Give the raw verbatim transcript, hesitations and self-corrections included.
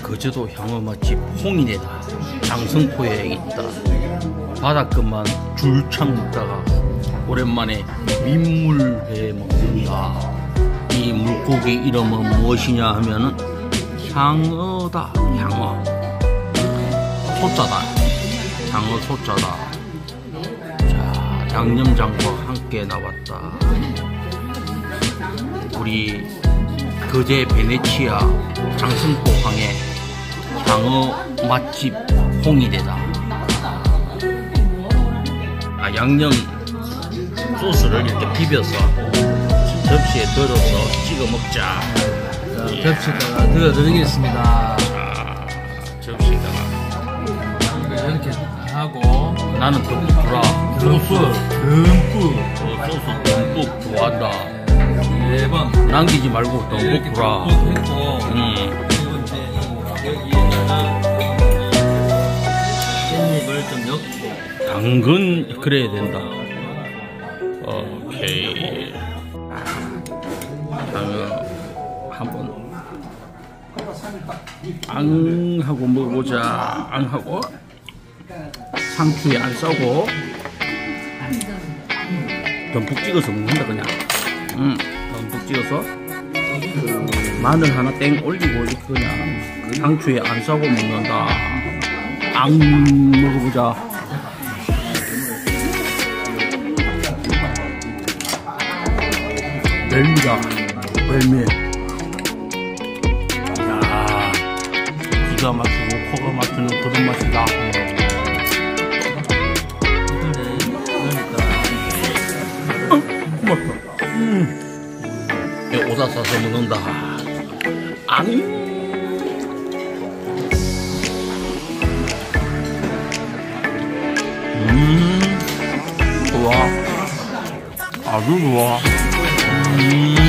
거제도 향어 맛집 홍인에다 장성포에 있다. 바닷가만 줄창 먹다가 오랜만에 민물회 먹는다. 이 물고기 이름은 무엇이냐 하면은 향어다. 향어 소자다. 향어 소자다. 자, 양념장과 함께 나왔다. 우리 거제 베네치아 장성포항의 향어 맛집 홍이대다. 아, 양념 소스를 이렇게 비벼서 접시에 덜어서 찍어 먹자. 자, 접시에다가 들어드리겠습니다. 자, 접시에다가 이렇게 하고 나는 듬뿍 소스 듬뿍 어, 소스 듬뿍 좋아한다. 네 번 남기지 말고 듬뿍 불어. 음. 여기에다가 깻잎을 좀 넣고 당근 그래야 된다. 오케이. 그러면 한번 앙 하고 먹어보자. 앙 하고 상추에 안 싸고 듬뿍 찍어서 먹는다 그냥. 음, 듬뿍 찍어서 마늘 하나 땡 올리고 이렇게 그냥 상추에 안 싸고 먹는다. 앙 먹어보자. 멜미다. 멜미. 야, 기가 막히고 코가 막히는 그런 맛이다. 어, 고맙다. 음. 오다 싸서 먹는다. 앙. 음, 좋아. 아주 좋아. 음.